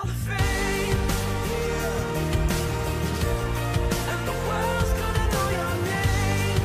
Hall of Fame. And the world's gonna know your name.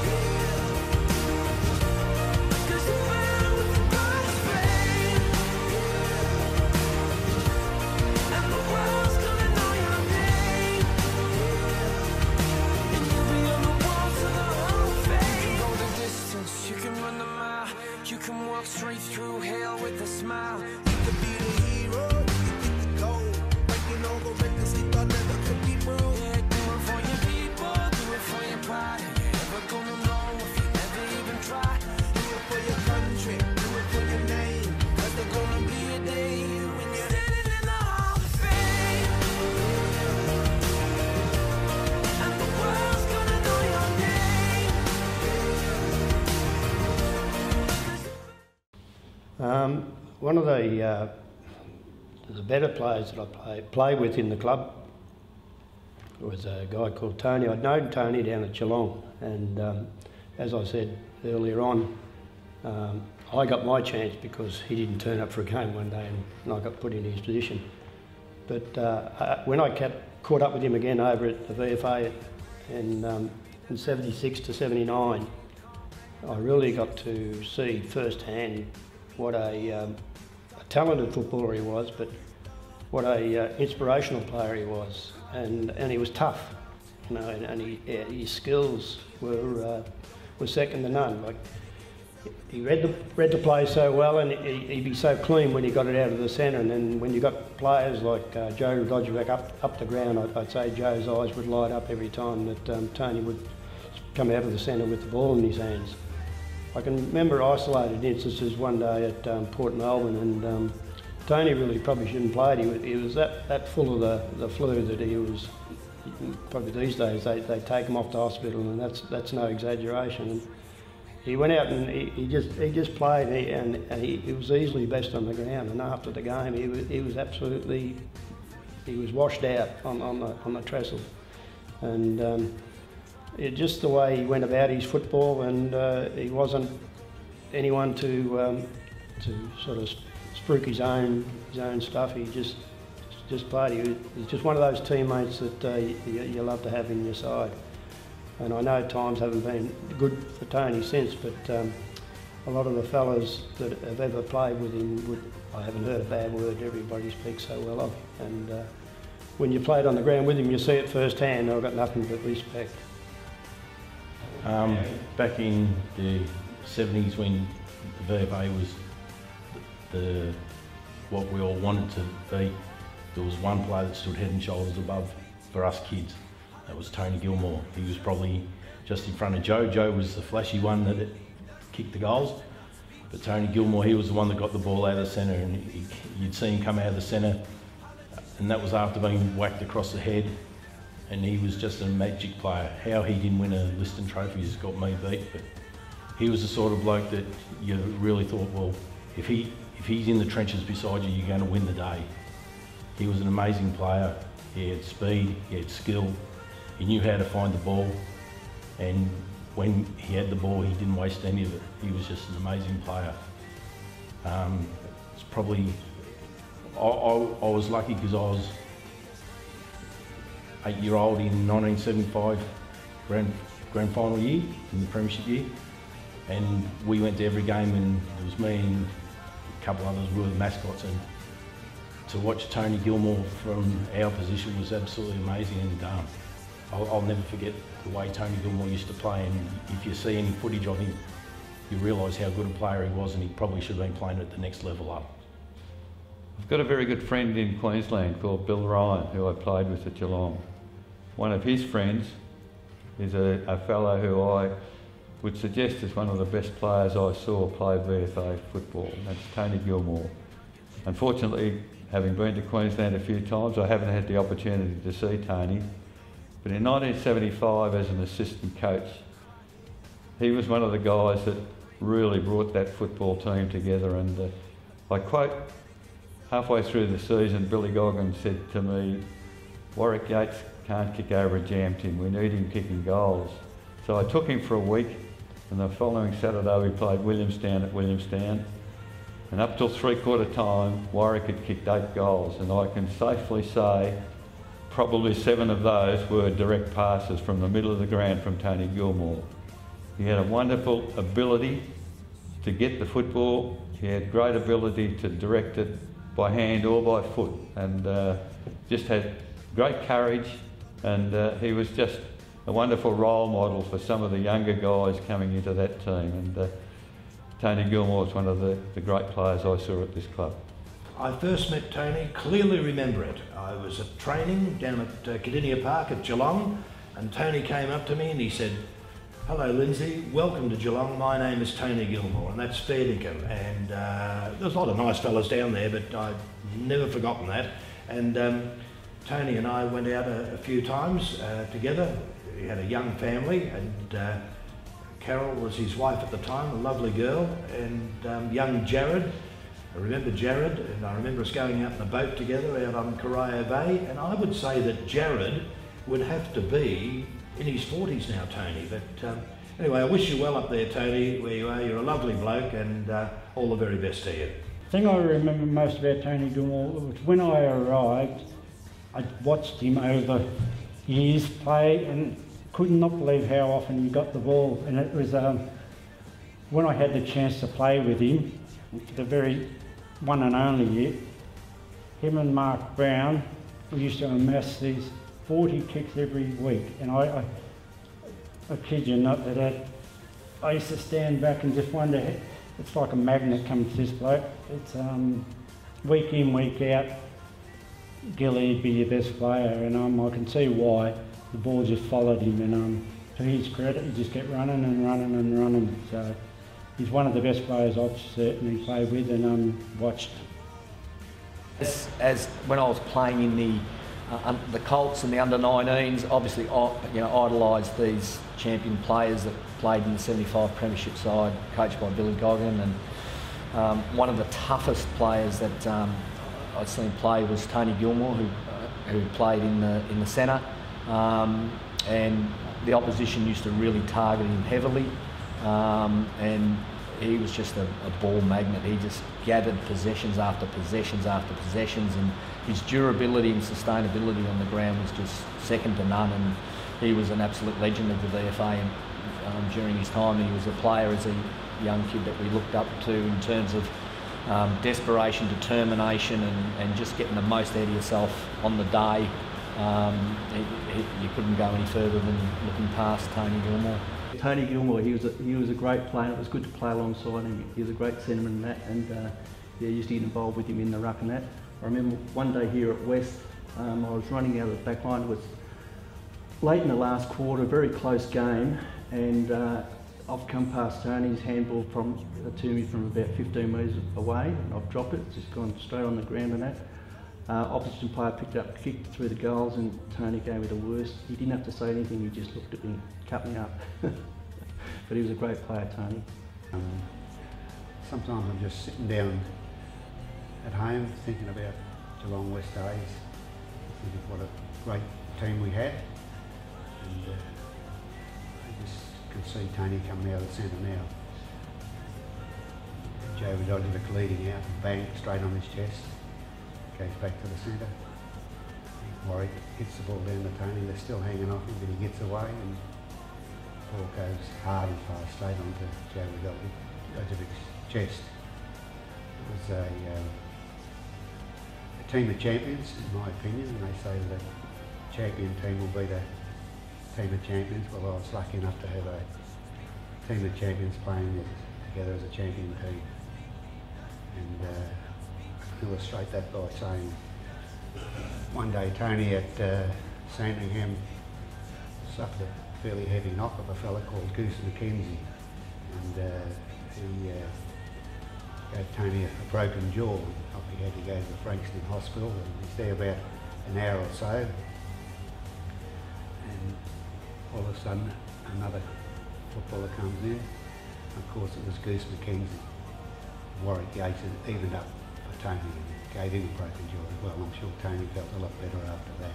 'Cause you're man with the brightest flame. And the world's gonna know your name. And you'll be on the walls of the Hall of Fame. You can go the distance, you can run the mile, you can walk straight through hell with a smile. You could be the hero, you could get the gold. Breaking all the records they thought never could be broke. Yeah, do it for your people, do it for your pride. And you're never gonna know if you never even try. Do it for your country, do it for your name. 'Cause there's gonna be a day when you're Standing in the Hall of Fame. And the world's gonna know your name. One of the better players that I played with in the club was a guy called Tony. I'd known Tony down at Geelong, and as I said earlier on, I got my chance because he didn't turn up for a game one day, and I got put in his position. But when I caught up with him again over at the VFA in 76 to 79, I really got to see firsthand what a talented footballer he was, but what a inspirational player he was, and he was tough, you know, and his skills were second to none. Like, he read the play so well, and he'd be so clean when he got it out of the centre. And then when you got players like Joe Gwfc up the ground, I'd say Joe's eyes would light up every time that Tony would come out of the centre with the ball in his hands. I can remember isolated instances one day at Port Melbourne, and Tony really probably shouldn't play. He was that full of the flu that he was. Probably these days they take him off to hospital, and that's no exaggeration. And he went out and he just played, and he was easily best on the ground. And after the game, he was absolutely washed out on the trestle, and. Just the way he went about his football, and he wasn't anyone to sort of spruik his own stuff. He just played. He was just one of those teammates that you love to have in your side. And I know times haven't been good for Tony since, but a lot of the fellas that have ever played with him I haven't heard a bad word. Everybody speaks so well of him. And when you played on the ground with him, you see it firsthand. I've got nothing but respect. Back in the 70s, when the VFA was what we all wanted to be, there was one player that stood head and shoulders above for us kids. That was Tony Gilmore. He was probably just in front of Joe. Joe was the flashy one that kicked the goals, but Tony Gilmore, he was the one that got the ball out of the centre, and you'd see him come out of the centre, and that was after being whacked across the head. And he was just a magic player. How he didn't win a Liston trophy has got me beat, but he was the sort of bloke that you really thought, well, if he's in the trenches beside you, you're going to win the day. He was an amazing player. He had speed, he had skill, he knew how to find the ball, and when he had the ball, he didn't waste any of it. He was just an amazing player. It's probably, I was lucky because I was 8-year-old in 1975 grand final year, in the Premiership year, and we went to every game, and it was me and a couple others were the mascots, and to watch Tony Gilmore from our position was absolutely amazing. And I'll never forget the way Tony Gilmore used to play, and if you see any footage of him, you realise how good a player he was, and he probably should have been playing at the next level up. I've got a very good friend in Queensland called Bill Ryan, who I played with at Geelong. One of his friends is a fellow who I would suggest is one of the best players I saw play VFA football, and that's Tony Gilmore. Unfortunately, having been to Queensland a few times, I haven't had the opportunity to see Tony. But in 1975, as an assistant coach, he was one of the guys that really brought that football team together. And I quote, halfway through the season, Billy Goggins said to me, "Warwick Yates can't kick over a jam tin, we need him kicking goals." So I took him for a week, and the following Saturday we played Williamstown at Williamstown. And up till three-quarter time, Warwick had kicked 8 goals, and I can safely say probably 7 of those were direct passes from the middle of the ground from Tony Gilmore. He had a wonderful ability to get the football. He had great ability to direct it by hand or by foot, and just had great courage, and he was just a wonderful role model for some of the younger guys coming into that team. And Tony Gilmore was one of the great players I saw at this club. I first met Tony, clearly remember it. I was at training down at Cardinia Park at Geelong, and Tony came up to me and he said, "Hello Lindsay, welcome to Geelong, my name is Tony Gilmore," and that's fair dinkum. And there's a lot of nice fellas down there, but I've never forgotten that. And Tony and I went out a few times together. He had a young family, and Carol was his wife at the time, a lovely girl, and young Jared. I remember Jared, and I remember us going out in a boat together out on Corio Bay, and I would say that Jared would have to be in his 40s now, Tony. But anyway, I wish you well up there, Tony, where you are. You're a lovely bloke, and all the very best to you. The thing I remember most about Tony Gilmore was when I arrived, I watched him over years play and could not believe how often he got the ball. And it was when I had the chance to play with him, the very one and only year, him and Mark Brown, we used to amass these 40 kicks every week. And I kid you not, that I used to stand back and just wonder, it's like a magnet coming to this bloke. It's week in, week out, Gilly'd be your best player, and I can see why. The ball just followed him, and to his credit, he just kept running and running and running. So he's one of the best players I've certainly played with and watched. As when I was playing in the Colts and the under-19s, obviously idolised these champion players that played in the 75 Premiership side, coached by Billy Goggin, and one of the toughest players that I'd seen play was Tony Gilmore, who played in the centre, and the opposition used to really target him heavily, and he was just a ball magnet. He just gathered possessions after possessions after possessions, and his durability and sustainability on the ground was just second to none, and he was an absolute legend of the VFA. And during his time, he was a player as a young kid that we looked up to in terms of desperation, determination, and just getting the most out of yourself on the day. You couldn't go any further than looking past Tony Gilmore. Tony Gilmore, he was a great player. It was good to play alongside him. He was a great centreman and that, and yeah, I used to get involved with him in the ruck and that. I remember one day here at West, I was running out of the back line. It was late in the last quarter, very close game, and I've come past Tony's handball to me from about 15 metres away, and I've dropped it. It's just gone straight on the ground and that. Opposition player picked up, kicked through the goals, and Tony gave me the worst. He didn't have to say anything, he just looked at me, cut me up. But he was a great player, Tony. Sometimes I'm just sitting down at home thinking about Geelong West days, thinking what a great team we had. And I just can see Tony coming out of the centre now. Joe Rodolivic leading out, bang, straight on his chest. Goes back to the centre. Warwick hits the ball down to Tony, they're still hanging off him, but he gets away and the ball goes hard and fast straight onto Joe Rodolivic's chest. It was a team of champions, in my opinion, and they say that a champion team will beat a team of champions. Well, I was lucky enough to have a team of champions playing together as a champion team. And illustrate that by saying one day Tony at Sandringham suffered a fairly heavy knock of a fella called Goose McKenzie, and he gave Tony a broken jaw. Off he had to go to the Frankston Hospital, and he's there about an hour or so, and all of a sudden another footballer comes in. Of course it was Goose McKenzie. Warwick Yates evened up for Tony and gave him a broken jaw as well. I'm sure Tony felt a lot better after that.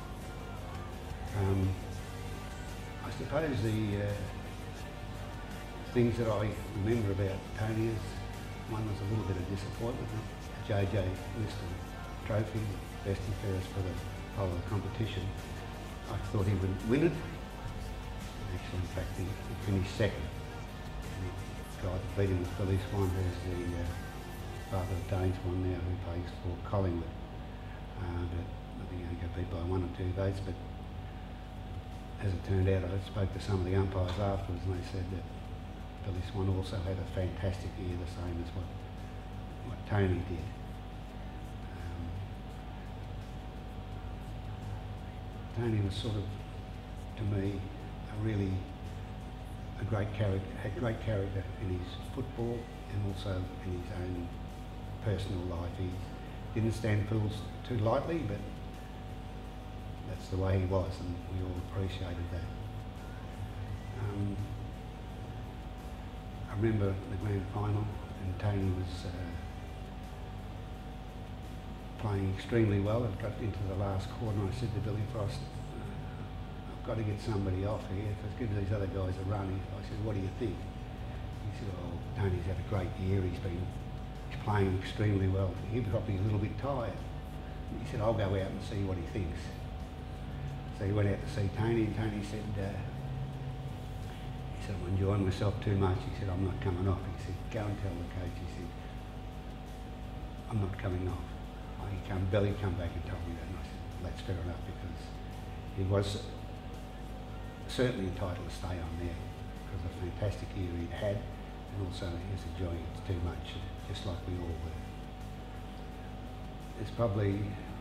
I suppose the things that I remember about Tony is one was a little bit of disappointment. The JJ Liston trophy, best and fairest for the whole of the competition. I thought he would win it. Actually, in fact, he finished second. And the guy that beat him was Billy Swan, who's the father of Dane's one now, who plays for Collingwood. But I think he only got beat by 1 or 2 votes, but as it turned out, I spoke to some of the umpires afterwards and they said that Billy Swan also had a fantastic year, the same as what Tony did. Tony was sort of, to me, a great character, had great character in his football and also in his own personal life. He didn't stand fools too lightly, but that's the way he was, and we all appreciated that. I remember the grand final, and Tony was playing extremely well. It got into the last quarter, and I said to Billy Frost, I've got to get somebody off here, because give these other guys a run. I said, what do you think? He said, oh, Tony's had a great year. He's playing extremely well. He was probably a little bit tired. He said, I'll go out and see what he thinks. So he went out to see Tony, and Tony said, I'm enjoying myself too much. He said, I'm not coming off. He said, go and tell the coach. He said, I'm not coming off. Billy come back and told me that, and I said, that's fair enough, because he was certainly entitled to stay on there because of the fantastic year he'd had, and also he was enjoying it too much, just like we all were. There's probably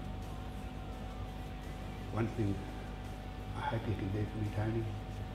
one thing I hope you can do for me, Tony.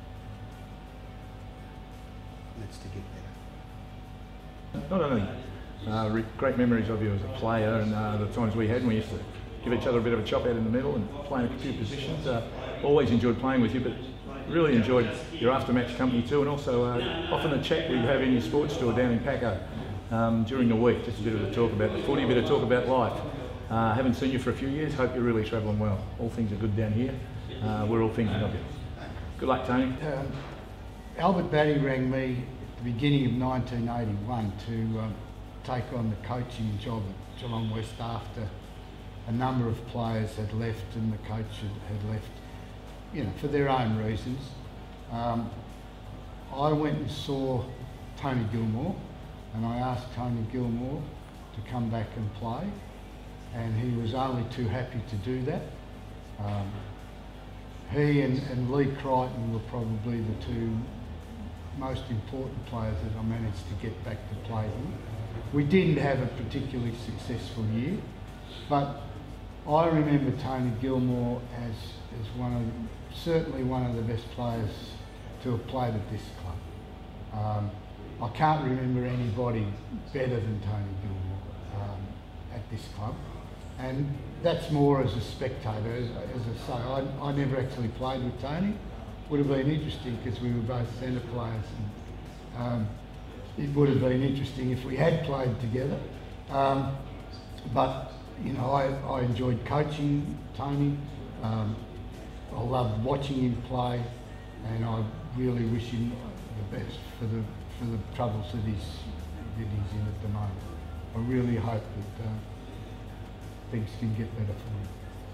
That's to get better. Not only great memories of you as a player and the times we had when we used to give each other a bit of a chop out in the middle and play in a few positions. Always enjoyed playing with you, but really enjoyed your after-match company too, and also often a chat we have in your sports store down in Paco during the week. Just a bit of a talk about the footy, a bit of talk about life. Haven't seen you for a few years. Hope you're really travelling well. All things are good down here. We're all thinking of you. Good luck, Tony. Albert Batty rang me at the beginning of 1981 to take on the coaching job at Geelong West after a number of players had left and the coach had left, you know, for their own reasons. I went and saw Tony Gilmore, and I asked Tony Gilmore to come back and play, and he was only too happy to do that. He and Lee Crichton were probably the two most important players that I managed to get back to play with. We didn't have a particularly successful year, but I remember Tony Gilmore as certainly one of the best players to have played at this club. I can't remember anybody better than Tony Gilmore at this club, and that's more as a spectator. As I say, I never actually played with Tony. Would have been interesting because we were both centre players, and it would have been interesting if we had played together. But you know, I enjoyed coaching Tony. I loved watching him play, and I really wish him the best for the troubles that he's in at the moment. I really hope that things can get better for him.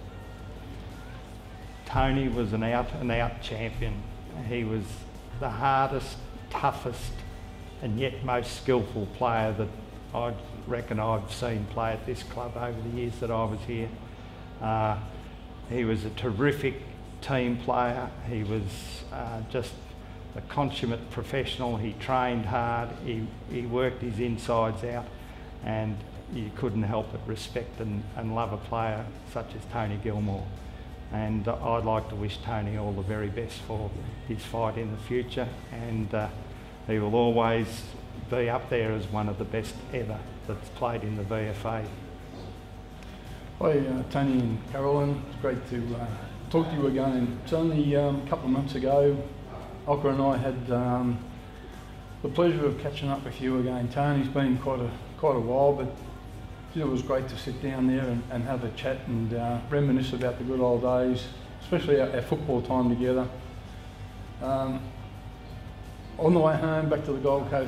Tony was an out-and-out champion. He was the hardest, toughest, and yet most skillful player that I reckon I've seen play at this club over the years that I was here. He was a terrific team player. He was just a consummate professional. He trained hard. He worked his insides out, and you couldn't help but respect and love a player such as Tony Gilmore. And I'd like to wish Tony all the very best for his fight in the future, and he will always be up there as one of the best ever that's played in the VFA. Hi Tony and Caroline, it's great to talk to you again. It's only a couple of months ago, Olga and I had the pleasure of catching up with you again. Tony's been quite a while, but it was great to sit down there and have a chat and reminisce about the good old days, especially our football time together. On the way home back to the Gold Coast,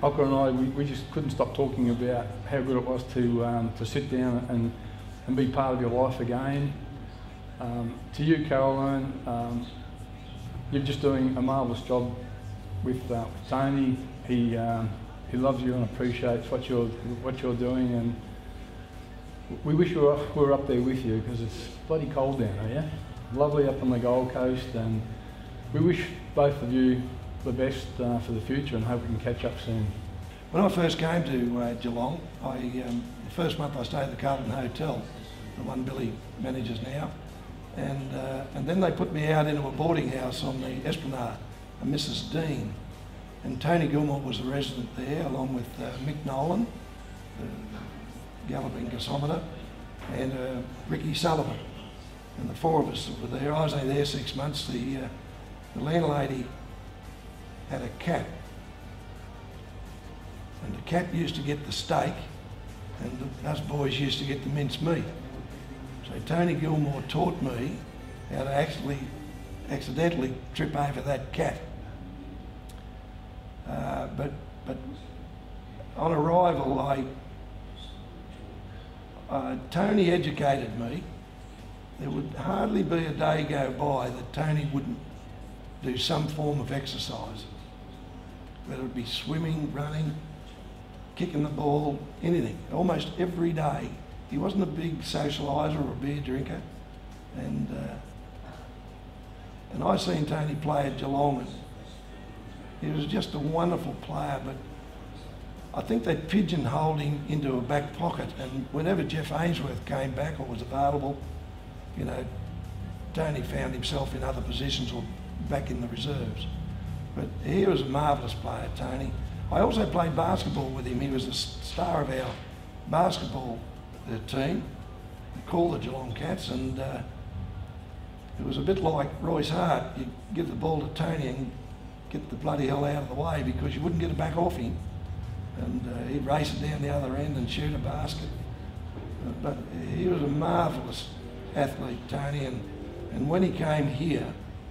Ocker and I, we just couldn't stop talking about how good it was to sit down and be part of your life again. To you, Caroline, you're just doing a marvellous job with Tony. He loves you and appreciates what you're doing, and we wish we were up there with you, because it's bloody cold down there. Lovely up on the Gold Coast, and we wish both of you the best for the future, and hope we can catch up soon. When I first came to Geelong, the first month I stayed at the Carlton Hotel, the one Billy manages now, and then they put me out into a boarding house on the Esplanade, a Mrs. Dean, and Tony Gilmore was the resident there, along with Mick Nolan, the galloping gasometer, and Ricky Sullivan, and the four of us that were there. I was only there 6 months. The landlady had a cat, and the cat used to get the steak, and us boys used to get the mince meat. So Tony Gilmore taught me how to accidentally trip over that cat. But on arrival, Tony educated me. There would hardly be a day go by that Tony wouldn't do some form of exercise, whether it be swimming, running, kicking the ball, anything, almost every day. He wasn't a big socialiser or a beer drinker, and I seen Tony play at Geelong, and he was just a wonderful player, but I think they pigeonholed him into a back pocket, and whenever Jeff Ainsworth came back or was available, you know, Tony found himself in other positions or back in the reserves. But he was a marvellous player, Tony. I also played basketball with him. He was the star of our basketball team, called the Geelong Cats, and it was a bit like Royce Hart. You give the ball to Tony and get the bloody hell out of the way, because you wouldn't get it back off him, and he'd race it down the other end and shoot a basket. But he was a marvellous athlete, Tony, and when he came here,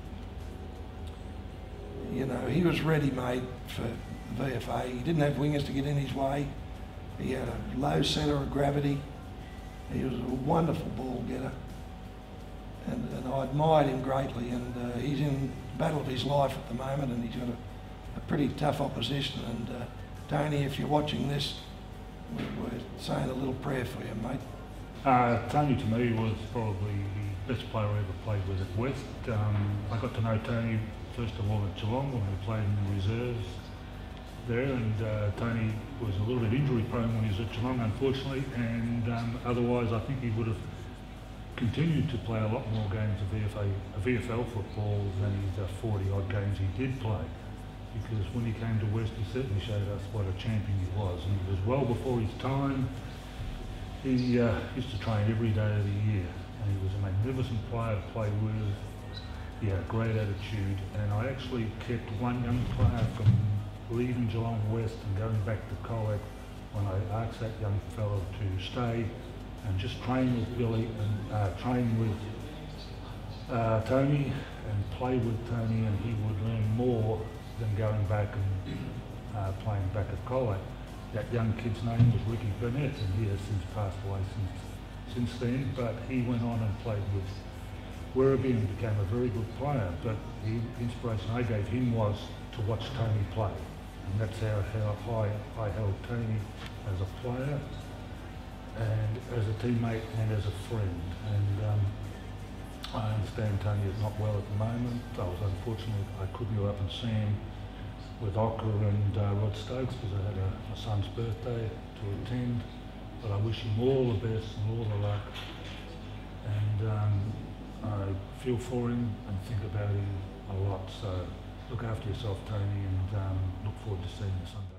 you know, he was ready-made for the VFA. He didn't have wingers to get in his way. He had a low centre of gravity. He was a wonderful ball getter, and I admired him greatly, and he's in the battle of his life at the moment, and he's got a pretty tough opposition, and Tony, if you're watching this, we're saying a little prayer for you, mate. Tony to me was probably the best player I ever played with at West. I got to know Tony first of all at Geelong when we played in the reserves there, and Tony was a little bit injury prone when he was at Geelong, unfortunately, and otherwise I think he would have continued to play a lot more games of VFL football than his 40 odd games he did play, because when he came to West he certainly showed us what a champion he was, and he was well before his time. He used to train every day of the year, and he was a magnificent player to play with. He had a great attitude, and I actually kept one young player from leaving Geelong West and going back to Colac when I asked that young fellow to stay and just train with Billy and train with Tony and play with Tony, and he would learn more than going back and playing back at Colac. That young kid's name was Ricky Burnett, and he has since passed away since then, but he went on and played with Werribee and became a very good player. But the inspiration I gave him was to watch Tony play, and that's how high I held Tony as a player and as a teammate and as a friend. And I understand Tony is not well at the moment. I was unfortunate I couldn't go up and see him with Ocker and Rod Stokes, because I had my son's birthday to attend, but I wish him all the best and all the luck, and I feel for him and think about him a lot. So look after yourself, Tony, and look forward to seeing you Sunday.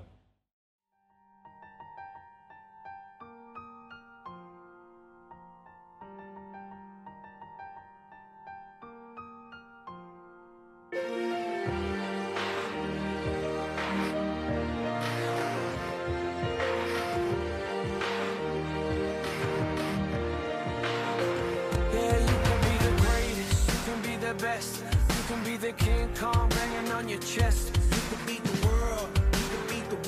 Best. You can be the King Kong banging on your chest. You can beat the world, you can beat the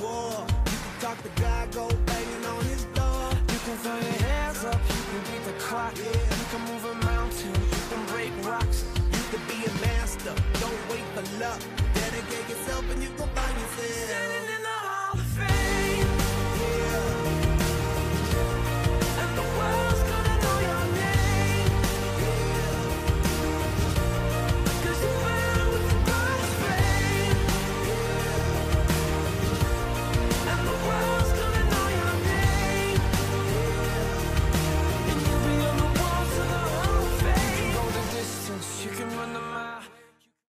can move a mountain, you can break rocks. You could be a master, don't wait for luck. Dedicate yourself and you go